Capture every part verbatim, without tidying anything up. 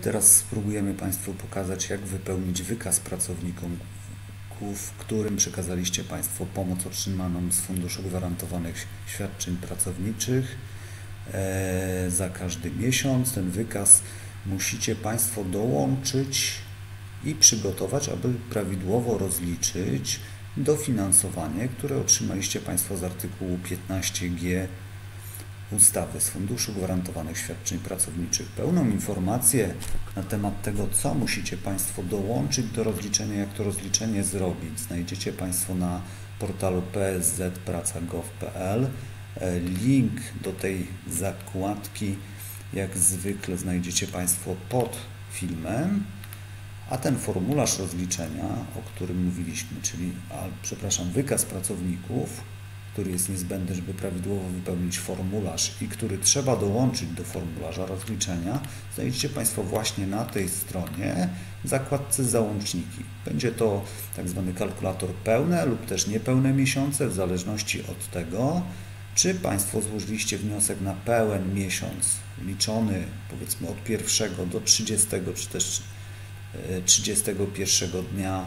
Teraz spróbujemy Państwu pokazać, jak wypełnić wykaz pracownikom, w którym przekazaliście Państwo pomoc otrzymaną z Funduszu Gwarantowanych Świadczeń Pracowniczych za każdy miesiąc. Ten wykaz musicie Państwo dołączyć i przygotować, aby prawidłowo rozliczyć dofinansowanie, które otrzymaliście Państwo z artykułu piętnaście G ustawy z Funduszu Gwarantowanych Świadczeń Pracowniczych. Pełną informację na temat tego, co musicie Państwo dołączyć do rozliczenia, jak to rozliczenie zrobić, znajdziecie Państwo na portalu p s z kropka praca kropka gov kropka p l. Link do tej zakładki jak zwykle znajdziecie Państwo pod filmem, a ten formularz rozliczenia, o którym mówiliśmy, czyli, a, przepraszam, wykaz pracowników, który jest niezbędny, żeby prawidłowo wypełnić formularz i który trzeba dołączyć do formularza rozliczenia, znajdziecie Państwo właśnie na tej stronie w zakładce Załączniki. Będzie to tak zwany kalkulator pełne lub też niepełne miesiące, w zależności od tego, czy Państwo złożyliście wniosek na pełen miesiąc, liczony powiedzmy od pierwszego do trzydziestego, czy też trzydziestego pierwszego dnia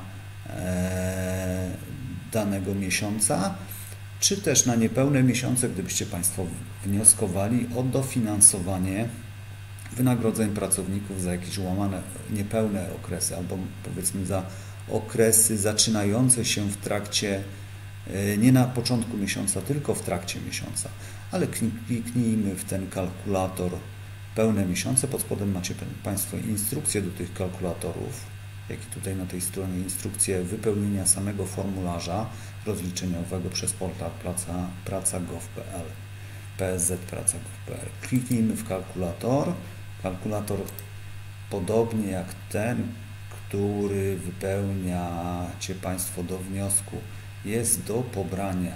danego miesiąca, czy też na niepełne miesiące, gdybyście Państwo wnioskowali o dofinansowanie wynagrodzeń pracowników za jakieś łamane niepełne okresy, albo powiedzmy za okresy zaczynające się w trakcie, nie na początku miesiąca, tylko w trakcie miesiąca. Ale kliknijmy w ten kalkulator pełne miesiące. Pod spodem macie Państwo instrukcje do tych kalkulatorów, jak i tutaj na tej stronie instrukcję wypełnienia samego formularza rozliczeniowego przez portal praca kropka gov kropka p l. p s z kropka praca kropka gov kropka p l. Kliknijmy w kalkulator. Kalkulator, podobnie jak ten, który wypełniacie Państwo do wniosku, jest do pobrania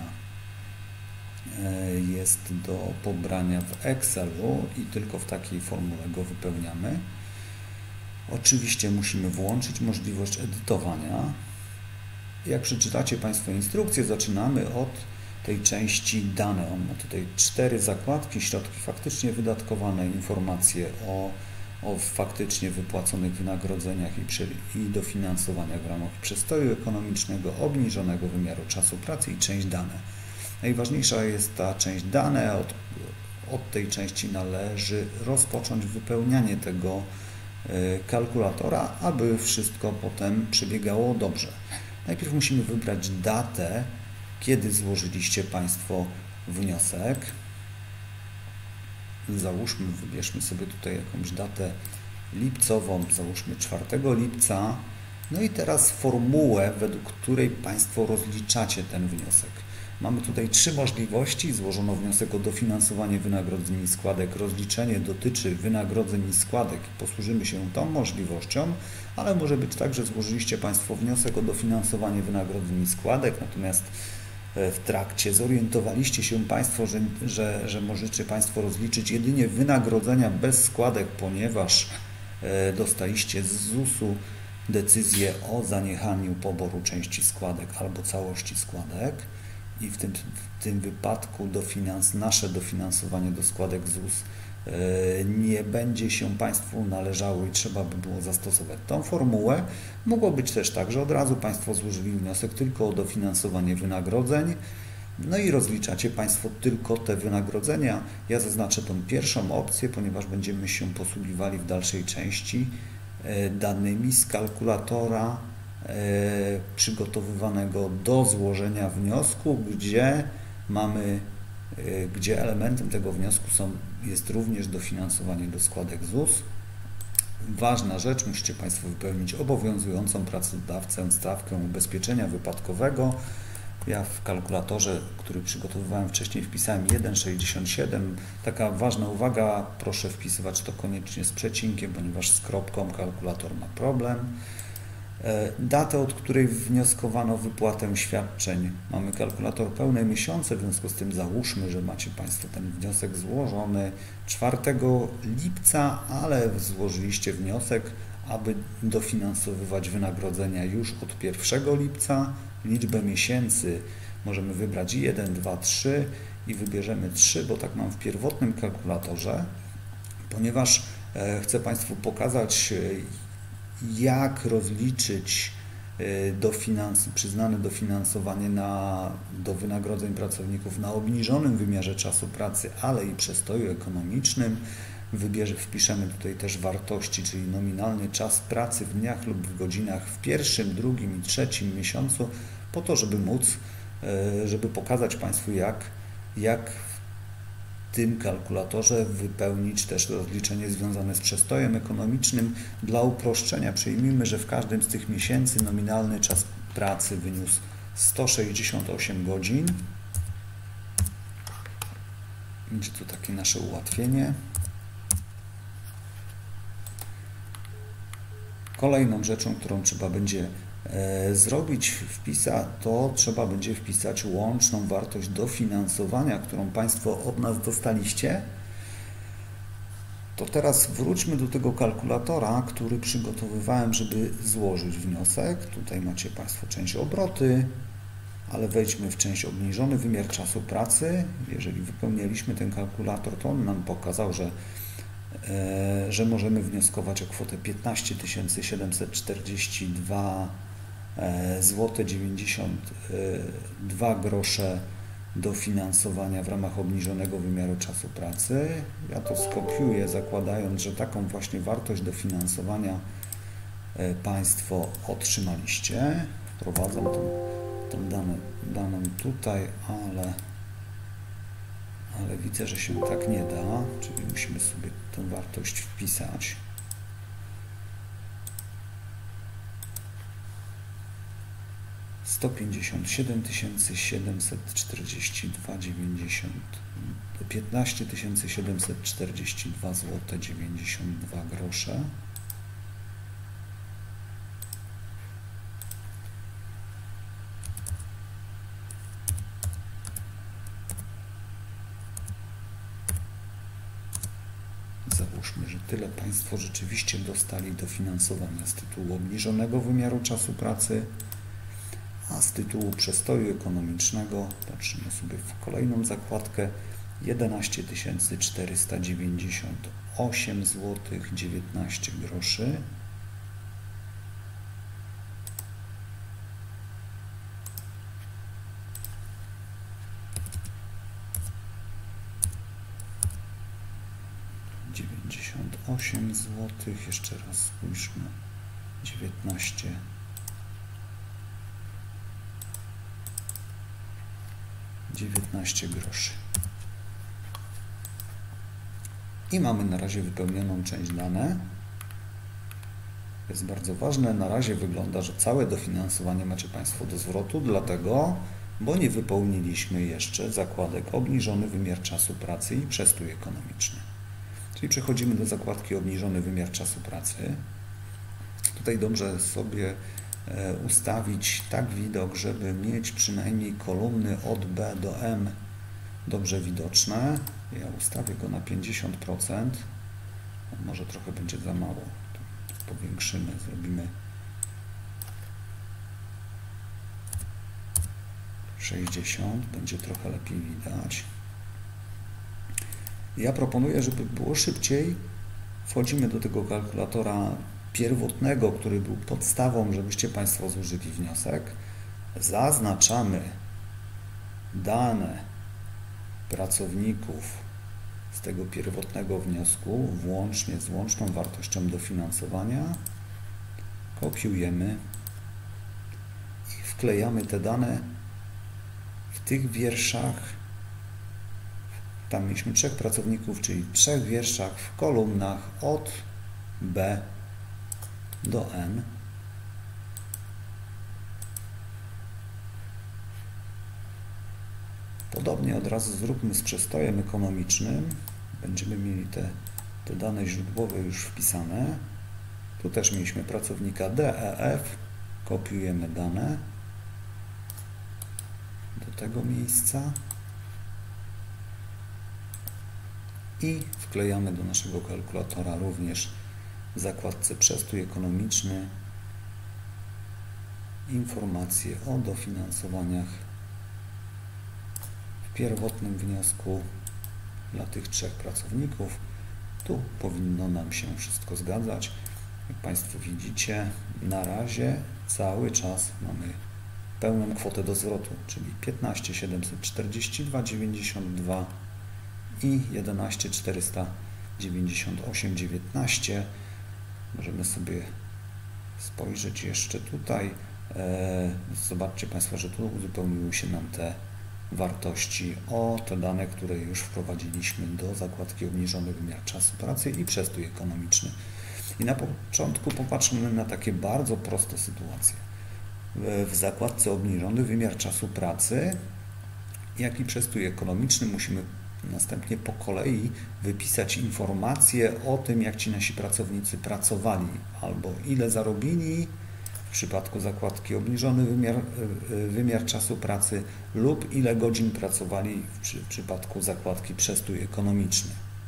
jest do pobrania w Excelu i tylko w takiej formule go wypełniamy. Oczywiście musimy włączyć możliwość edytowania. Jak przeczytacie Państwo instrukcję, zaczynamy od tej części dane. On ma tutaj cztery zakładki: środki faktycznie wydatkowane, informacje o, o faktycznie wypłaconych wynagrodzeniach i, przy, i dofinansowaniach w ramach przestoju ekonomicznego, obniżonego wymiaru czasu pracy i część dane. Najważniejsza jest ta część dane. Od, od tej części należy rozpocząć wypełnianie tego kalkulatora, aby wszystko potem przebiegało dobrze. Najpierw musimy wybrać datę, kiedy złożyliście Państwo wniosek. Załóżmy, wybierzmy sobie tutaj jakąś datę lipcową, załóżmy czwartego lipca. No i teraz formułę, według której Państwo rozliczacie ten wniosek. Mamy tutaj trzy możliwości. Złożono wniosek o dofinansowanie wynagrodzeń i składek. Rozliczenie dotyczy wynagrodzeń i składek. Posłużymy się tą możliwością, ale może być tak, że złożyliście Państwo wniosek o dofinansowanie wynagrodzeń i składek, natomiast w trakcie zorientowaliście się Państwo, że, że, że możecie Państwo rozliczyć jedynie wynagrodzenia bez składek, ponieważ dostaliście z zusu decyzję o zaniechaniu poboru części składek albo całości składek. I w tym, w tym wypadku dofinans, nasze dofinansowanie do składek Z U S yy, nie będzie się Państwu należało i trzeba by było zastosować tą formułę. Mogło być też tak, że od razu Państwo złożyli wniosek tylko o dofinansowanie wynagrodzeń, no i rozliczacie Państwo tylko te wynagrodzenia. Ja zaznaczę tą pierwszą opcję, ponieważ będziemy się posługiwali w dalszej części yy, danymi z kalkulatora przygotowywanego do złożenia wniosku, gdzie mamy, gdzie elementem tego wniosku są, jest również dofinansowanie do składek Z U S. Ważna rzecz, musicie Państwo wypełnić obowiązującą pracodawcę stawkę ubezpieczenia wypadkowego. Ja w kalkulatorze, który przygotowywałem wcześniej, wpisałem jeden przecinek sześćdziesiąt siedem. Taka ważna uwaga, proszę wpisywać to koniecznie z przecinkiem, ponieważ z kropką kalkulator ma problem. Datę, od której wnioskowano wypłatę świadczeń. Mamy kalkulator pełne miesiące, w związku z tym załóżmy, że macie Państwo ten wniosek złożony czwartego lipca, ale złożyliście wniosek, aby dofinansowywać wynagrodzenia już od pierwszego lipca. Liczbę miesięcy możemy wybrać jeden, dwa, trzy i wybierzemy trzy, bo tak mam w pierwotnym kalkulatorze, ponieważ Chcę Państwu pokazać, jak rozliczyć dofinans, przyznane dofinansowanie na, do wynagrodzeń pracowników na obniżonym wymiarze czasu pracy, ale i przestoju ekonomicznym. Wybierze, wpiszemy tutaj też wartości, czyli nominalny czas pracy w dniach lub w godzinach w pierwszym, drugim i trzecim miesiącu, po to, żeby móc, żeby pokazać Państwu, jak, jak w tym kalkulatorze wypełnić też rozliczenie związane z przestojem ekonomicznym. Dla uproszczenia przyjmijmy, że w każdym z tych miesięcy nominalny czas pracy wyniósł sto sześćdziesiąt osiem godzin. Będzie to takie nasze ułatwienie. Kolejną rzeczą, którą trzeba będzie e, zrobić, wpisa, to trzeba będzie wpisać łączną wartość dofinansowania, którą Państwo od nas dostaliście. To teraz wróćmy do tego kalkulatora, który przygotowywałem, żeby złożyć wniosek. Tutaj macie Państwo część obroty, ale wejdźmy w część obniżony wymiar czasu pracy. Jeżeli wypełniliśmy ten kalkulator, to on nam pokazał, że że możemy wnioskować o kwotę piętnaście tysięcy siedemset czterdzieści dwa złote dziewięćdziesiąt dwa grosze dofinansowania w ramach obniżonego wymiaru czasu pracy. Ja to skopiuję, zakładając, że taką właśnie wartość dofinansowania Państwo otrzymaliście. Wprowadzam tą, tą daną, daną tutaj, ale ale widzę, że się tak nie da, czyli musimy sobie tę wartość wpisać. sto pięćdziesiąt siedem tysięcy siedemset czterdzieści dwa dziewięćdziesiąt, piętnaście tysięcy siedemset czterdzieści dwa złote dziewięćdziesiąt dwa grosze. Załóżmy, że tyle Państwo rzeczywiście dostali dofinansowania z tytułu obniżonego wymiaru czasu pracy, a z tytułu przestoju ekonomicznego, patrzymy sobie w kolejną zakładkę, jedenaście tysięcy czterysta dziewięćdziesiąt osiem złotych dziewiętnaście groszy. dziewięćdziesiąt osiem złotych, jeszcze raz spójrzmy, dziewiętnaście, dziewiętnaście groszy. I mamy na razie wypełnioną część dane. To jest bardzo ważne. Na razie wygląda, że całe dofinansowanie macie Państwo do zwrotu, dlatego, bo nie wypełniliśmy jeszcze zakładek obniżony wymiar czasu pracy i przestój ekonomiczny. Czyli przechodzimy do zakładki obniżony wymiar czasu pracy. Tutaj dobrze sobie ustawić tak widok, żeby mieć przynajmniej kolumny od B do M dobrze widoczne. Ja ustawię go na pięćdziesiąt procent. Może trochę będzie za mało. Powiększymy, zrobimy sześćdziesiąt. Będzie trochę lepiej widać. Ja proponuję, żeby było szybciej. Wchodzimy do tego kalkulatora pierwotnego, który był podstawą, żebyście Państwo złożyli wniosek. Zaznaczamy dane pracowników z tego pierwotnego wniosku, włącznie z łączną wartością dofinansowania. Kopiujemy i wklejamy te dane w tych wierszach. Tam mieliśmy trzech pracowników, czyli w trzech wierszach w kolumnach od B do N. Podobnie od razu zróbmy z przestojem ekonomicznym. Będziemy mieli te, te dane źródłowe już wpisane. Tu też mieliśmy pracownika D, E, F. Kopiujemy dane do tego miejsca i wklejamy do naszego kalkulatora również w zakładce przestój ekonomiczny informacje o dofinansowaniach w pierwotnym wniosku dla tych trzech pracowników Tu powinno nam się wszystko zgadzać. Jak Państwo widzicie, na razie cały czas mamy pełną kwotę do zwrotu, czyli piętnaście tysięcy siedemset czterdzieści dwa dziewięćdziesiąt dwa i jedenaście tysięcy czterysta dziewięćdziesiąt osiem dziewiętnaście. Możemy sobie spojrzeć jeszcze tutaj. Zobaczcie Państwo, że tu uzupełniły się nam te wartości o te dane, które już wprowadziliśmy do zakładki obniżony wymiar czasu pracy i przestój ekonomiczny. I na początku popatrzmy na takie bardzo proste sytuacje. W zakładce obniżony wymiar czasu pracy, jak i przestój ekonomiczny musimy następnie po kolei wypisać informacje o tym, jak ci nasi pracownicy pracowali, albo ile zarobili w przypadku zakładki obniżony wymiar, wymiar czasu pracy lub ile godzin pracowali w, przy, w przypadku zakładki przestój ekonomiczny.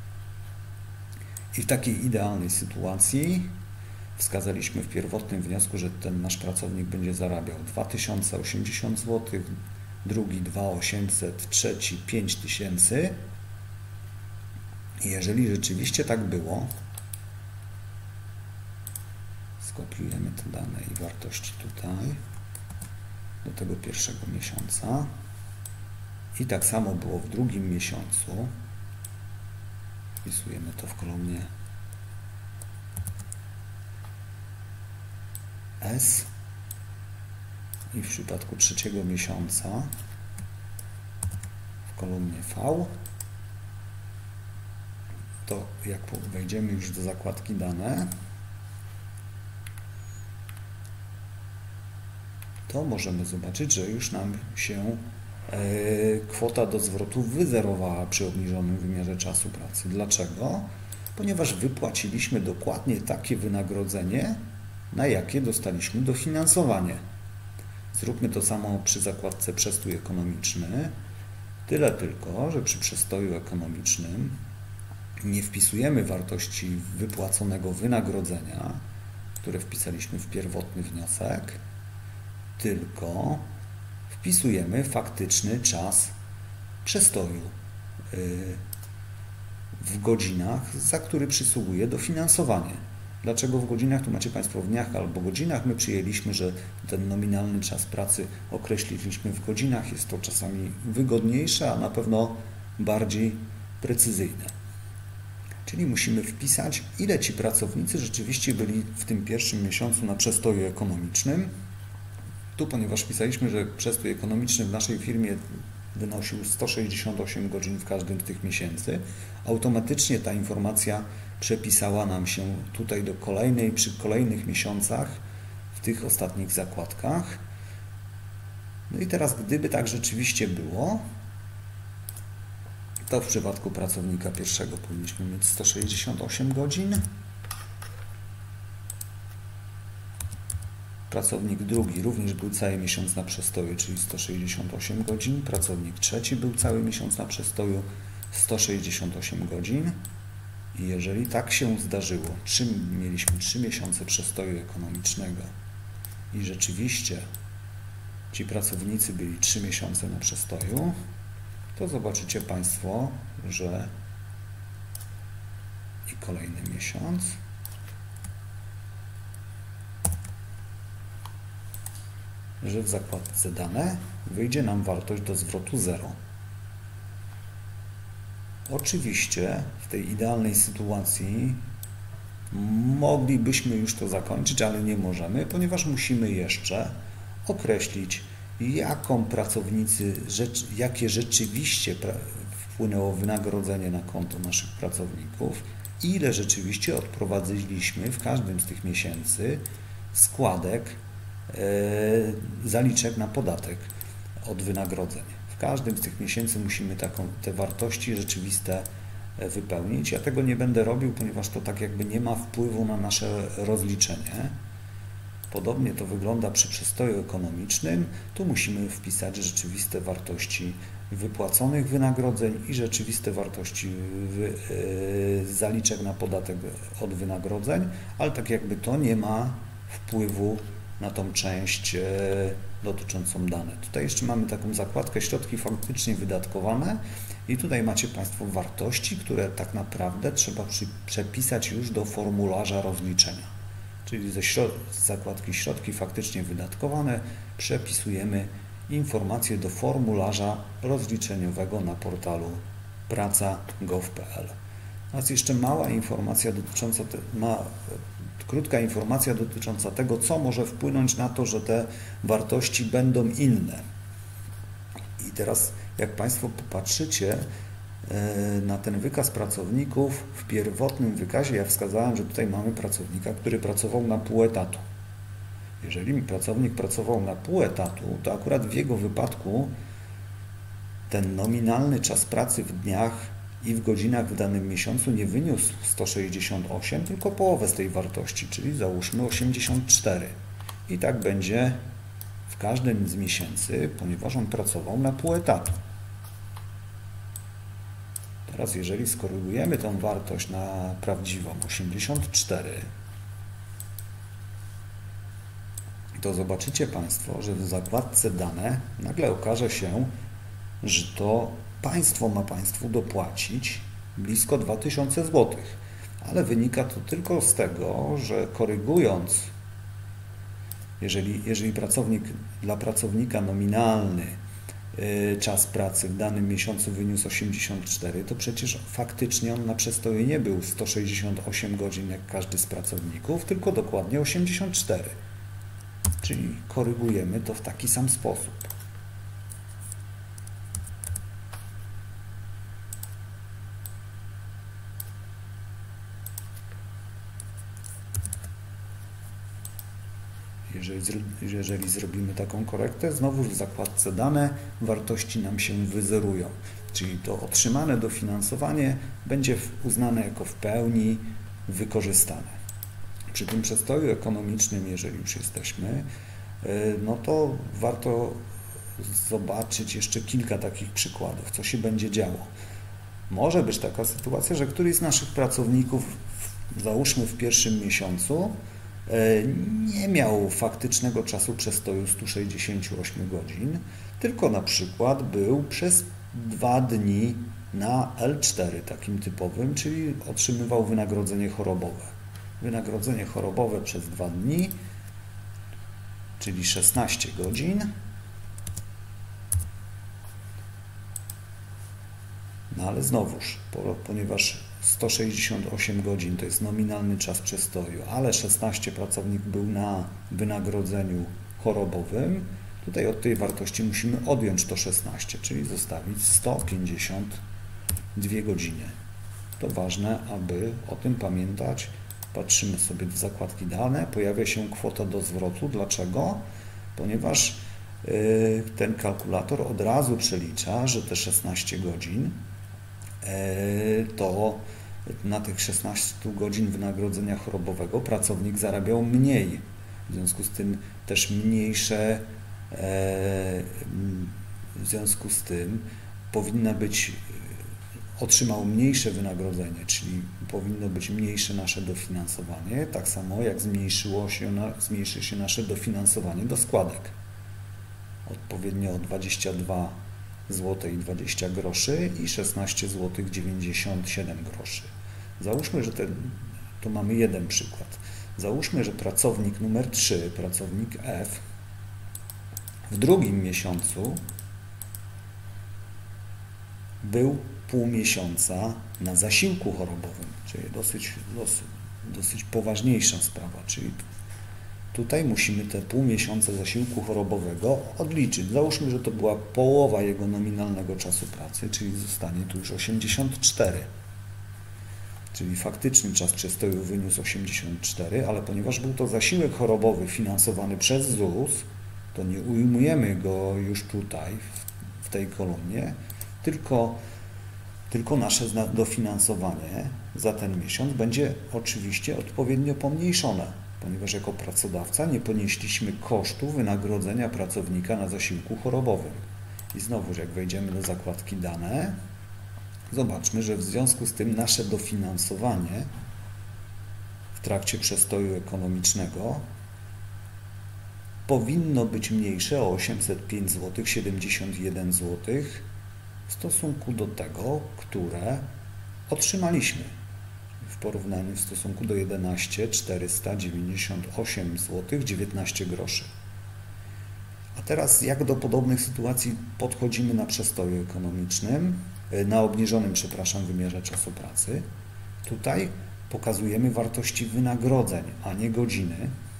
I w takiej idealnej sytuacji wskazaliśmy w pierwotnym wniosku, że ten nasz pracownik będzie zarabiał dwa tysiące osiemdziesiąt złotych, drugi dwa tysiące osiemset, trzeci pięć tysięcy. I jeżeli rzeczywiście tak było, skopiujemy te dane i wartości tutaj do tego pierwszego miesiąca. I tak samo było w drugim miesiącu. Wpisujemy to w kolumnie S. I w przypadku trzeciego miesiąca w kolumnie V, to jak wejdziemy już do zakładki dane, to możemy zobaczyć, że już nam się e, kwota do zwrotu wyzerowała przy obniżonym wymiarze czasu pracy. Dlaczego? Ponieważ wypłaciliśmy dokładnie takie wynagrodzenie, na jakie dostaliśmy dofinansowanie. Zróbmy to samo przy zakładce przestój ekonomiczny. Tyle tylko, że przy przestoju ekonomicznym nie wpisujemy wartości wypłaconego wynagrodzenia, które wpisaliśmy w pierwotny wniosek, tylko wpisujemy faktyczny czas przestoju w godzinach, za który przysługuje dofinansowanie. Dlaczego w godzinach? Tu macie Państwo w dniach albo godzinach. My przyjęliśmy, że ten nominalny czas pracy określiliśmy w godzinach. Jest to czasami wygodniejsze, a na pewno bardziej precyzyjne. Czyli musimy wpisać, ile ci pracownicy rzeczywiście byli w tym pierwszym miesiącu na przestoju ekonomicznym. Tu, ponieważ wpisaliśmy, że przestój ekonomiczny w naszej firmie wynosił sto sześćdziesiąt osiem godzin w każdym z tych miesięcy, automatycznie ta informacja przepisała nam się tutaj do kolejnej, przy kolejnych miesiącach w tych ostatnich zakładkach. No i teraz, gdyby tak rzeczywiście było, to w przypadku pracownika pierwszego powinniśmy mieć sto sześćdziesiąt osiem godzin. Pracownik drugi również był cały miesiąc na przestoju, czyli sto sześćdziesiąt osiem godzin. Pracownik trzeci był cały miesiąc na przestoju, sto sześćdziesiąt osiem godzin. I jeżeli tak się zdarzyło, czym mieliśmy trzy miesiące przestoju ekonomicznego i rzeczywiście ci pracownicy byli trzy miesiące na przestoju, to zobaczycie Państwo, że i kolejny miesiąc, że w zakładce dane wyjdzie nam wartość do zwrotu zero. Oczywiście w tej idealnej sytuacji moglibyśmy już to zakończyć, ale nie możemy, ponieważ musimy jeszcze określić, jaką pracownicy, rzecz, jakie rzeczywiście wpłynęło wynagrodzenie na konto naszych pracowników, ile rzeczywiście odprowadziliśmy w każdym z tych miesięcy składek, e, zaliczek na podatek od wynagrodzeń. W każdym z tych miesięcy musimy taką, te wartości rzeczywiste wypełnić. Ja tego nie będę robił, ponieważ to tak jakby nie ma wpływu na nasze rozliczenie. Podobnie to wygląda przy przestoju ekonomicznym. Tu musimy wpisać rzeczywiste wartości wypłaconych wynagrodzeń i rzeczywiste wartości wy, yy, zaliczek na podatek od wynagrodzeń, ale tak jakby to nie ma wpływu na tą część yy, dotyczącą dane. Tutaj jeszcze mamy taką zakładkę środki faktycznie wydatkowane I tutaj macie Państwo wartości, które tak naprawdę trzeba przy, przepisać już do formularza rozliczenia. Czyli ze środ z zakładki środki faktycznie wydatkowane przepisujemy informacje do formularza rozliczeniowego na portalu praca kropka gov kropka p l. Teraz jeszcze mała informacja dotycząca, te, ma, krótka informacja dotycząca tego, co może wpłynąć na to, że te wartości będą inne. I teraz jak Państwo popatrzycie na ten wykaz pracowników, w pierwotnym wykazie ja wskazałem, że tutaj mamy pracownika, który pracował na pół etatu. Jeżeli pracownik pracował na pół etatu, to akurat w jego wypadku ten nominalny czas pracy w dniach i w godzinach w danym miesiącu nie wyniósł sto sześćdziesiąt osiem, tylko połowę z tej wartości, czyli załóżmy osiemdziesiąt cztery. I tak będzie w każdym z miesięcy, ponieważ on pracował na pół etatu. Teraz jeżeli skorygujemy tą wartość na prawdziwą osiemdziesiąt cztery, to zobaczycie Państwo, że w zakładce dane nagle okaże się, że to państwo ma Państwu dopłacić blisko dwa tysiące złotych. Ale wynika to tylko z tego, że korygując, jeżeli, jeżeli pracownik dla pracownika nominalny czas pracy w danym miesiącu wyniósł osiemdziesiąt cztery, to przecież faktycznie on na przestoju nie był sto sześćdziesiąt osiem godzin jak każdy z pracowników, tylko dokładnie osiemdziesiąt cztery. Czyli korygujemy to w taki sam sposób. Jeżeli, jeżeli zrobimy taką korektę, znowu w zakładce dane wartości nam się wyzerują, czyli to otrzymane dofinansowanie będzie uznane jako w pełni wykorzystane. Przy tym przestoju ekonomicznym, jeżeli już jesteśmy, no to warto zobaczyć jeszcze kilka takich przykładów, co się będzie działo. Może być taka sytuacja, że któryś z naszych pracowników, załóżmy w pierwszym miesiącu, nie miał faktycznego czasu przestoju stu sześćdziesięciu ośmiu godzin, tylko na przykład był przez dwa dni na L cztery takim typowym, czyli otrzymywał wynagrodzenie chorobowe. Wynagrodzenie chorobowe przez dwa dni, czyli szesnaście godzin. No ale znowuż, ponieważ sto sześćdziesiąt osiem godzin to jest nominalny czas przestoju, ale szesnaście pracownik był na wynagrodzeniu chorobowym, tutaj od tej wartości musimy odjąć to szesnaście, czyli zostawić sto pięćdziesiąt dwie godziny. To ważne, aby o tym pamiętać. Patrzymy sobie w zakładki dane, pojawia się kwota do zwrotu. Dlaczego? Ponieważ yy, ten kalkulator od razu przelicza, że te szesnaście godzin to na tych szesnaście godzin wynagrodzenia chorobowego pracownik zarabiał mniej. W związku z tym też mniejsze, w związku z tym powinna być, otrzymał mniejsze wynagrodzenie, czyli powinno być mniejsze nasze dofinansowanie, tak samo jak zmniejszyło się, zmniejszy się nasze dofinansowanie do składek. Odpowiednio o dwadzieścia dwa złote i dwadzieścia groszy i szesnaście złotych dziewięćdziesiąt siedem groszy. Załóżmy, że ten, tu mamy jeden przykład. Załóżmy, że pracownik numer trzy, pracownik F, w drugim miesiącu był pół miesiąca na zasiłku chorobowym, czyli dosyć, dosyć, dosyć poważniejsza sprawa, czyli tutaj musimy te pół miesiąca zasiłku chorobowego odliczyć. Załóżmy, że to była połowa jego nominalnego czasu pracy, czyli zostanie tu już osiemdziesiąt cztery. Czyli faktyczny czas przestoju wyniósł osiemdziesiąt cztery, ale ponieważ był to zasiłek chorobowy finansowany przez ZUS, to nie ujmujemy go już tutaj, w tej kolumnie, tylko, tylko nasze dofinansowanie za ten miesiąc będzie oczywiście odpowiednio pomniejszone, ponieważ jako pracodawca nie ponieśliśmy kosztu wynagrodzenia pracownika na zasiłku chorobowym. I znowu, jak wejdziemy do zakładki dane, zobaczmy, że w związku z tym nasze dofinansowanie w trakcie przestoju ekonomicznego powinno być mniejsze o osiemset pięć złotych siedemdziesiąt jeden złotych w stosunku do tego, które otrzymaliśmy. W porównaniu w stosunku do jedenaście tysięcy czterysta dziewięćdziesiąt osiem złotych dziewiętnaście groszy. A teraz jak do podobnych sytuacji podchodzimy na przestoju ekonomicznym, na obniżonym, przepraszam, wymiarze czasu pracy. Tutaj pokazujemy wartości wynagrodzeń, a nie godziny.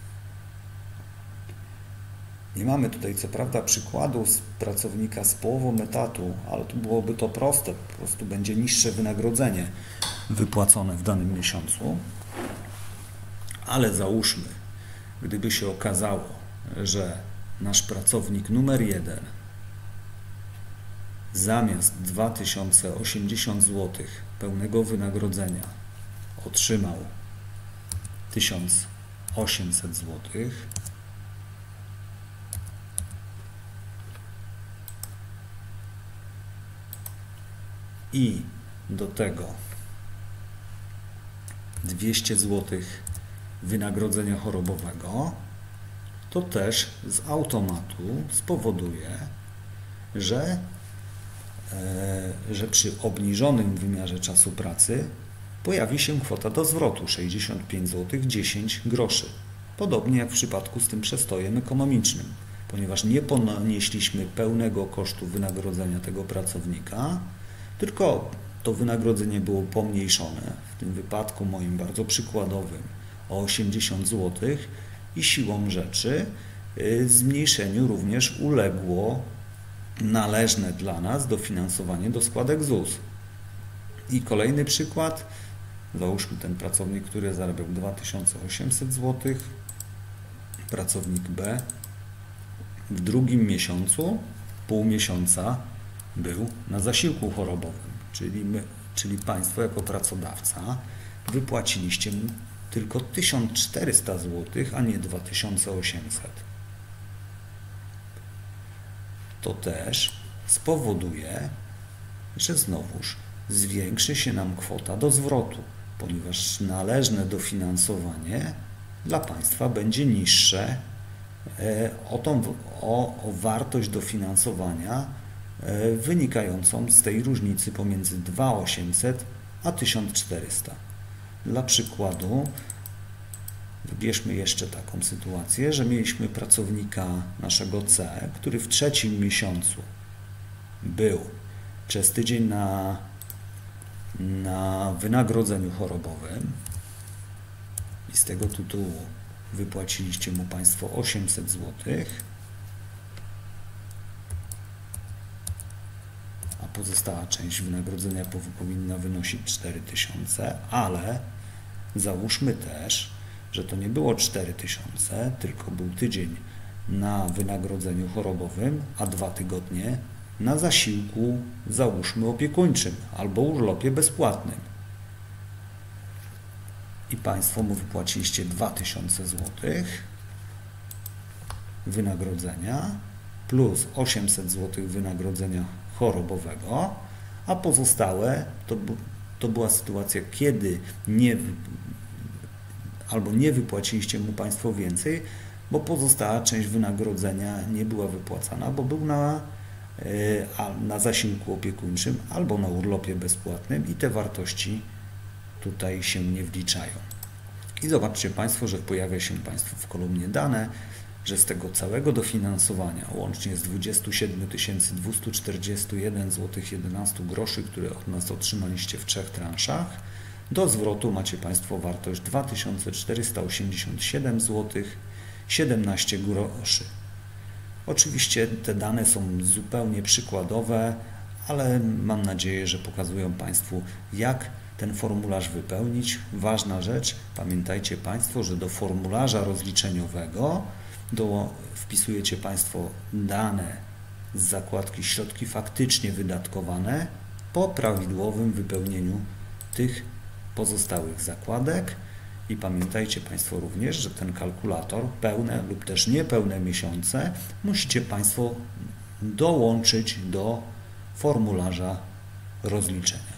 Nie mamy tutaj co prawda przykładu z pracownika z połową etatu, ale tu byłoby to proste, po prostu będzie niższe wynagrodzenie wypłacone w danym miesiącu. Ale załóżmy, gdyby się okazało, że nasz pracownik numer jeden zamiast dwa tysiące osiemdziesiąt złotych pełnego wynagrodzenia otrzymał tysiąc osiemset złotych, i do tego dwieście złotych wynagrodzenia chorobowego, to też z automatu spowoduje, że, e, że przy obniżonym wymiarze czasu pracy pojawi się kwota do zwrotu sześćdziesiąt pięć złotych dziesięć groszy. Podobnie jak w przypadku z tym przestojem ekonomicznym, ponieważ nie ponieśliśmy pełnego kosztu wynagrodzenia tego pracownika, tylko to wynagrodzenie było pomniejszone, w tym wypadku moim bardzo przykładowym, o osiemdziesiąt złotych i siłą rzeczy zmniejszeniu również uległo należne dla nas dofinansowanie do składek Z U S. I kolejny przykład, załóżmy ten pracownik, który zarabiał dwa tysiące osiemset złotych, pracownik B w drugim miesiącu, pół miesiąca był na zasiłku chorobowym, czyli, my, czyli Państwo jako pracodawca wypłaciliście mu tylko tysiąc czterysta złotych, a nie dwa tysiące osiemset. To też spowoduje, że znowuż zwiększy się nam kwota do zwrotu, ponieważ należne dofinansowanie dla Państwa będzie niższe o, tą, o, o wartość dofinansowania wynikającą z tej różnicy pomiędzy dwa tysiące osiemset a tysiąc czterysta. Dla przykładu wybierzmy jeszcze taką sytuację, że mieliśmy pracownika naszego C, który w trzecim miesiącu był przez tydzień na, na wynagrodzeniu chorobowym i z tego tytułu wypłaciliście mu Państwo osiemset złotych, a pozostała część wynagrodzenia powinna wynosić cztery tysiące, ale załóżmy też, że to nie było cztery tysiące, tylko był tydzień na wynagrodzeniu chorobowym, a dwa tygodnie na zasiłku, załóżmy, opiekuńczym albo urlopie bezpłatnym. I Państwo mu wypłaciliście dwa tysiące złotych wynagrodzenia plus osiemset złotych wynagrodzenia chorobowego, a pozostałe to, to była sytuacja, kiedy nie albo nie wypłaciliście mu Państwo więcej, bo pozostała część wynagrodzenia nie była wypłacana, bo był na, na zasiłku opiekuńczym albo na urlopie bezpłatnym i te wartości tutaj się nie wliczają. I zobaczcie Państwo, że pojawia się Państwu w kolumnie dane, że z tego całego dofinansowania, łącznie z dwudziestu siedmiu tysięcy dwustu czterdziestu jeden złotych jedenaście groszy, które od nas otrzymaliście w trzech transzach, do zwrotu macie Państwo wartość dwa tysiące czterysta osiemdziesiąt siedem złotych siedemnaście groszy. Oczywiście te dane są zupełnie przykładowe, ale mam nadzieję, że pokazują Państwu, jak ten formularz wypełnić. Ważna rzecz, pamiętajcie Państwo, że do formularza rozliczeniowego do, wpisujecie Państwo dane z zakładki środki faktycznie wydatkowane po prawidłowym wypełnieniu tych pozostałych zakładek i pamiętajcie Państwo również, że ten kalkulator, pełne lub też niepełne miesiące, musicie Państwo dołączyć do formularza rozliczenia.